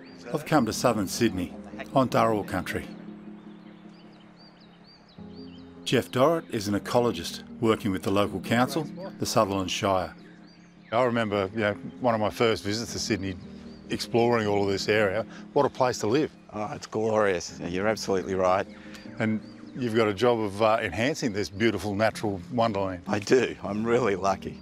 I've come to southern Sydney, on Darrell country. Jeff Dorrit is an ecologist working with the local council, the Sutherland Shire. I remember, one of my first visits to Sydney, exploring all of this area. What a place to live. Oh, it's glorious. You're absolutely right. And you've got a job of enhancing this beautiful natural wonderland. I do. I'm really lucky.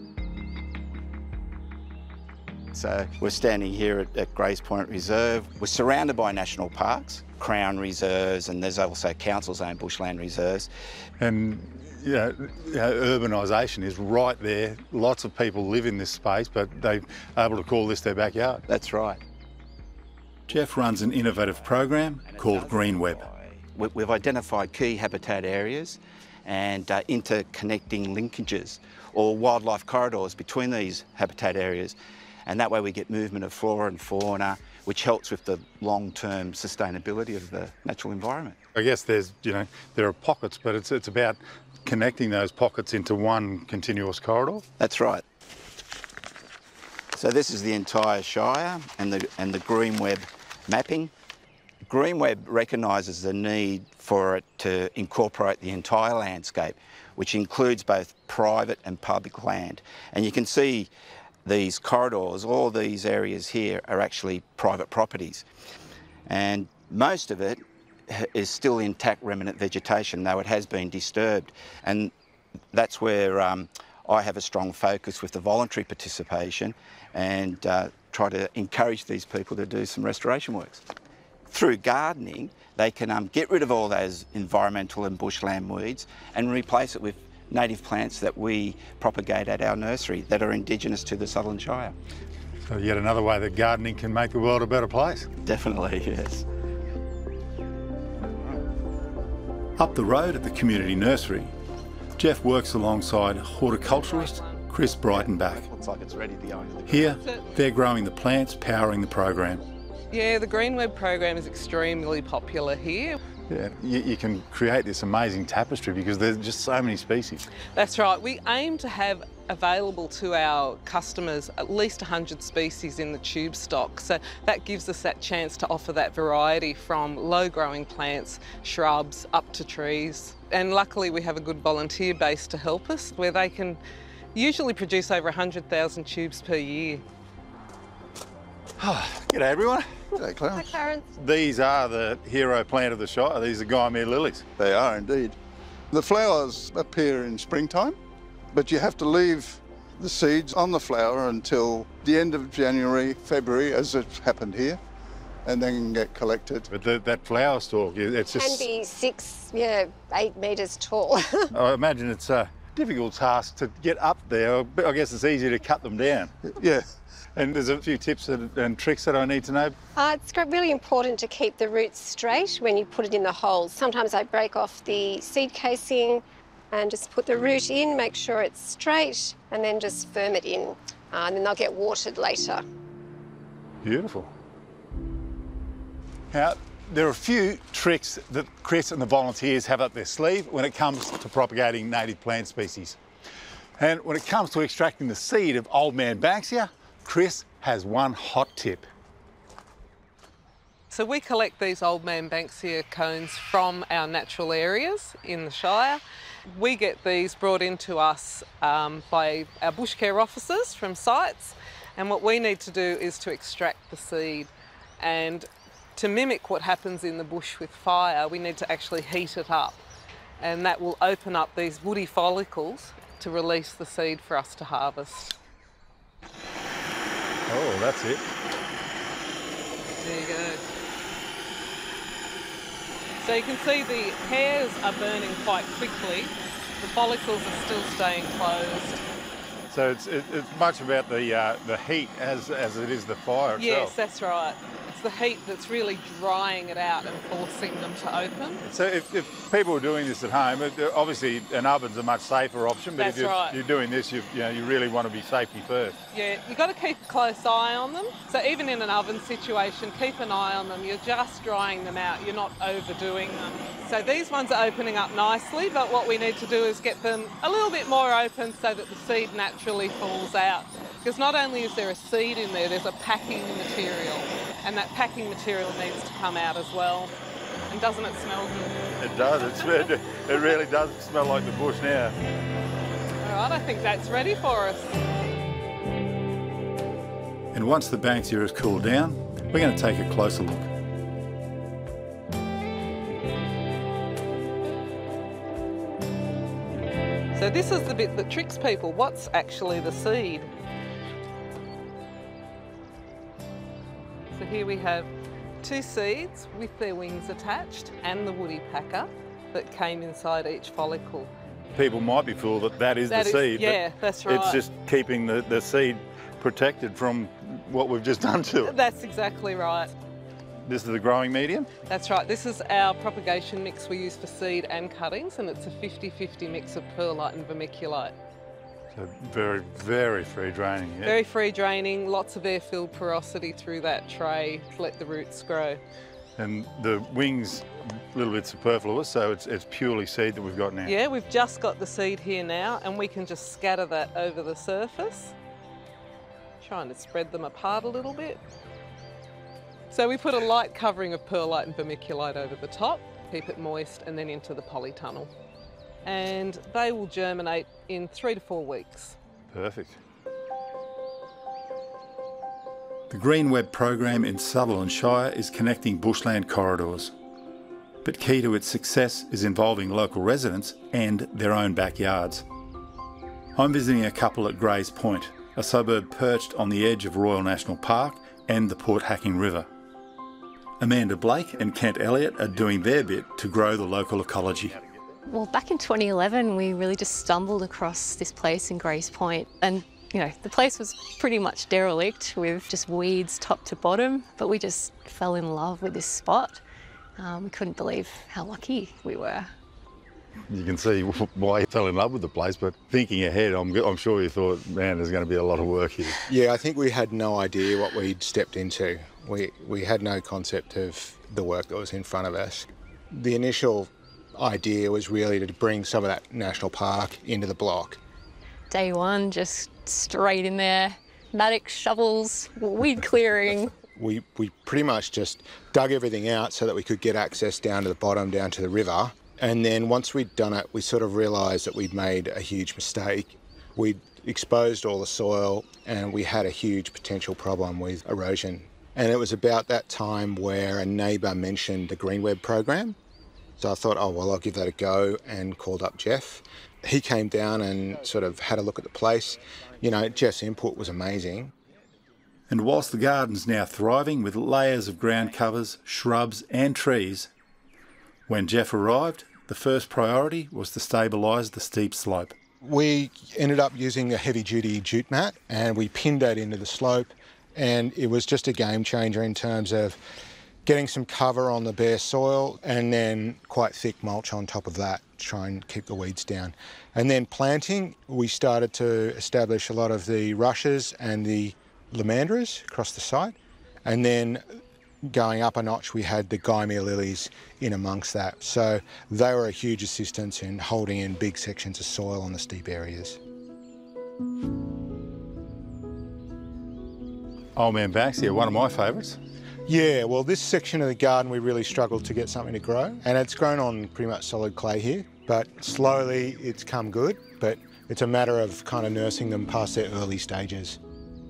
So we're standing here at Grays Point Reserve. We're surrounded by national parks, Crown reserves, and there's also council-owned bushland reserves. And urbanisation is right there. Lots of people live in this space, but they're able to call this their backyard. That's right. Jeff runs an innovative program called Greenweb. We've identified key habitat areas and interconnecting linkages or wildlife corridors between these habitat areas. And that way we get movement of flora and fauna, which helps with the long-term sustainability of the natural environment. I guess there's, there are pockets, but it's about connecting those pockets into one continuous corridor. That's right. So this is the entire Shire and the Greenweb mapping. Greenweb recognises the need for it to incorporate the entire landscape, which includes both private and public land. And you can see these corridors, all these areas here are actually private properties. And most of it is still intact remnant vegetation, though it has been disturbed. And that's where I have a strong focus with the voluntary participation and try to encourage these people to do some restoration works. Through gardening, they can get rid of all those environmental and bushland weeds and replace it with native plants that we propagate at our nursery that are indigenous to the Sutherland Shire. So yet another way that gardening can make the world a better place. Definitely, yes. Up the road at the community nursery, Jeff works alongside horticulturalist Chris Breitenbach. Looks like it's ready to go. Here, they're growing the plants powering the program. Yeah, the Greenweb program is extremely popular here. Yeah, you can create this amazing tapestry because there's just so many species. That's right. We aim to have available to our customers at least 100 species in the tube stock. So that gives us that chance to offer that variety from low-growing plants, shrubs, up to trees. And luckily we have a good volunteer base to help us, where they can usually produce over 100,000 tubes per year. G'day everyone. G'day, Clarence. Hi, Clarence. These are the hero plant of the Shire. These are Guiamere lilies. They are indeed. The flowers appear in springtime, but you have to leave the seeds on the flower until the end of January, February, as it's happened here, and then get collected. But that flower stalk, it's just... Can be 6, 8 metres tall. I imagine it's a difficult task to get up there. I guess it's easier to cut them down. Yeah. And there's a few tips and tricks that I need to know. It's really important to keep the roots straight when you put it in the holes. Sometimes I break off the seed casing and just put the root in, make sure it's straight, and then just firm it in. And then they'll get watered later. Beautiful. Now, there are a few tricks that Chris and the volunteers have up their sleeve when it comes to propagating native plant species. And when it comes to extracting the seed of Old Man Banksia, Chris has one hot tip. So we collect these Old Man Banksia cones from our natural areas in the Shire. We get these brought into us by our bush care officers from sites, and what we need to do is to extract the seed. And to mimic what happens in the bush with fire, we need to actually heat it up, and that will open up these woody follicles to release the seed for us to harvest. Oh, that's it. There you go. So you can see the hairs are burning quite quickly. The follicles are still staying closed. So it's much about the heat as it is the fire itself. Yes, that's right. It's the heat that's really drying it out and forcing them to open. So if people are doing this at home, obviously an oven's a much safer option, but That's if right. you're doing this, you really want to be safety first. Yeah, you've got to keep a close eye on them. So even in an oven situation, keep an eye on them. You're just drying them out, you're not overdoing them. So these ones are opening up nicely, but what we need to do is get them a little bit more open so that the seed naturally falls out. because not only is there a seed in there, there's a packing material, and that packing material needs to come out as well. And doesn't it smell good? It does. It really does smell like the bush now. All right, I think that's ready for us. And once the Banksia has cooled down, we're going to take a closer look. So this is the bit that tricks people. What's actually the seed? So here we have 2 seeds with their wings attached and the woody packer that came inside each follicle. People might be fooled that that is the seed. Yeah, that's right. It's just keeping the seed protected from what we've just done to it. That's exactly right. This is the growing medium? That's right. This is our propagation mix we use for seed and cuttings, and it's a 50-50 mix of perlite and vermiculite. So very, very free draining. Yeah. Very free draining, lots of air-filled porosity through that tray to let the roots grow. And the wings, a little bit superfluous, so it's purely seed that we've got now. Yeah, we've just got the seed here now, and we can just scatter that over the surface, trying to spread them apart a little bit. So we put a light covering of perlite and vermiculite over the top, keep it moist, and then into the polytunnel. And they will germinate in 3 to 4 weeks. Perfect. The Greenweb program in Sutherland Shire is connecting bushland corridors. But key to its success is involving local residents and their own backyards. I'm visiting a couple at Grays Point, a suburb perched on the edge of Royal National Park and the Port Hacking River. Amanda Blake and Kent Elliott are doing their bit to grow the local ecology. Well, back in 2011, we really just stumbled across this place in Grays Point, and you know, the place was pretty much derelict with just weeds top to bottom, but we just fell in love with this spot. We couldn't believe how lucky we were. You can see why he fell in love with the place, but thinking ahead, I'm sure you thought, man, there's going to be a lot of work here. Yeah, I think we had no idea what we'd stepped into. We had no concept of the work that was in front of us. The initial idea was really to bring some of that national park into the block. Day one, just straight in there, mattock, shovels, weed clearing. We pretty much just dug everything out so that we could get access down to the bottom, down to the river. And then once we'd done it, we sort of realised that we'd made a huge mistake. We'd exposed all the soil and we had a huge potential problem with erosion. And it was about that time where a neighbour mentioned the Greenweb program. So I thought, oh, well, I'll give that a go, and called up Jeff. He came down and sort of had a look at the place. You know, Jeff's input was amazing. And whilst the garden's now thriving with layers of ground covers, shrubs and trees, when Jeff arrived, the first priority was to stabilise the steep slope. We ended up using a heavy-duty jute mat and we pinned that into the slope, and it was just a game changer in terms of getting some cover on the bare soil and then quite thick mulch on top of that to try and keep the weeds down. And then planting, we started to establish a lot of the rushes and the lomandras across the site, and then going up a notch we had the Gymea lilies in amongst that. So they were a huge assistance in holding in big sections of soil on the steep areas. Old Man Banksia, one of my favourites. Yeah, well, this section of the garden we really struggled to get something to grow, and it's grown on pretty much solid clay here, but slowly it's come good, but it's a matter of kind of nursing them past their early stages.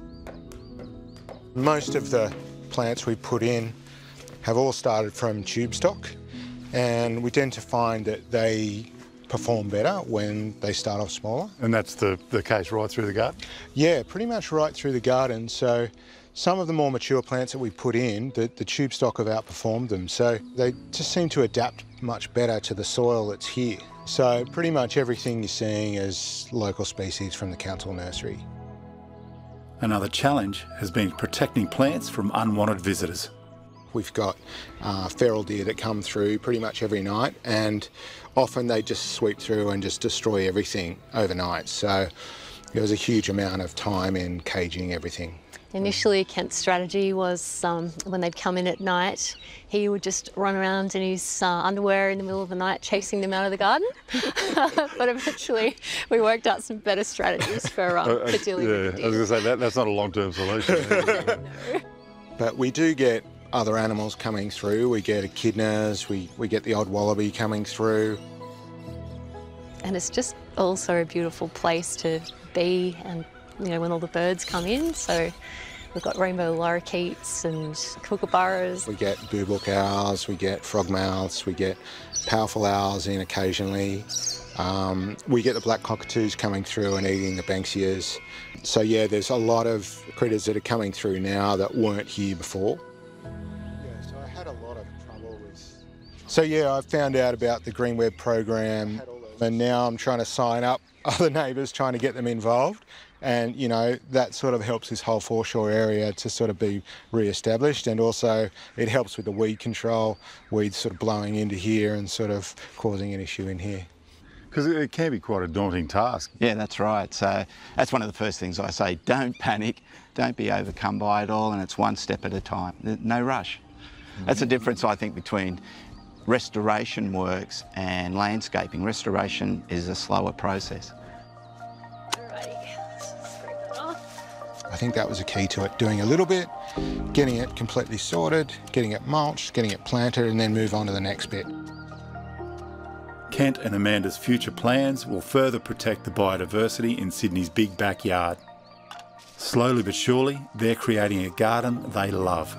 Most of the plants we put in have all started from tube stock, and we tend to find that they perform better when they start off smaller. And that's the case right through the garden? Yeah, pretty much right through the garden. So some of the more mature plants that we put in, the tube stock have outperformed them. So they just seem to adapt much better to the soil that's here. So pretty much everything you're seeing is local species from the council nursery. Another challenge has been protecting plants from unwanted visitors. We've got feral deer that come through pretty much every night, and often they just sweep through and just destroy everything overnight. So there was a huge amount of time in caging everything. Initially, Kent's strategy was when they'd come in at night, he would just run around in his underwear in the middle of the night chasing them out of the garden. But eventually we worked out some better strategies for dealing with the deer. I was going to say, that's not a long-term solution. No. But we do get other animals coming through. We get echidnas, we get the odd wallaby coming through. And it's just also a beautiful place to be, and you know, when all the birds come in. So we've got rainbow lorikeets and kookaburras. We get boobook owls, we get frogmouths, we get powerful owls in occasionally. We get the black cockatoos coming through and eating the banksias. So yeah, there's a lot of critters that are coming through now that weren't here before. Yeah, so I had a lot of trouble with... So yeah, I found out about the Greenweb program, and now I'm trying to sign up other neighbours, trying to get them involved. And, you know, that sort of helps this whole foreshore area to sort of be re-established, and also it helps with the weed control, weeds sort of blowing into here and sort of causing an issue in here. Because it can be quite a daunting task. Yeah, that's right. So that's one of the first things I say. Don't panic, don't be overcome by it all, and it's one step at a time. No rush. That's the difference, I think, between restoration works and landscaping. Restoration is a slower process. I think that was a key to it, doing a little bit, getting it completely sorted, getting it mulched, getting it planted, and then move on to the next bit. Kent and Amanda's future plans will further protect the biodiversity in Sydney's big backyard. Slowly but surely, they're creating a garden they love.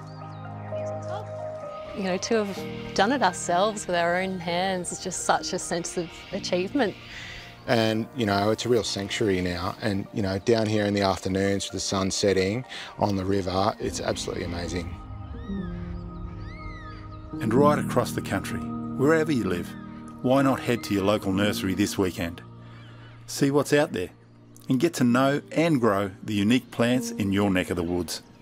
You know, to have done it ourselves with our own hands is just such a sense of achievement. And, you know, it's a real sanctuary now. And, you know, down here in the afternoons with the sun setting on the river, it's absolutely amazing. And right across the country, wherever you live, why not head to your local nursery this weekend? See what's out there and get to know and grow the unique plants in your neck of the woods.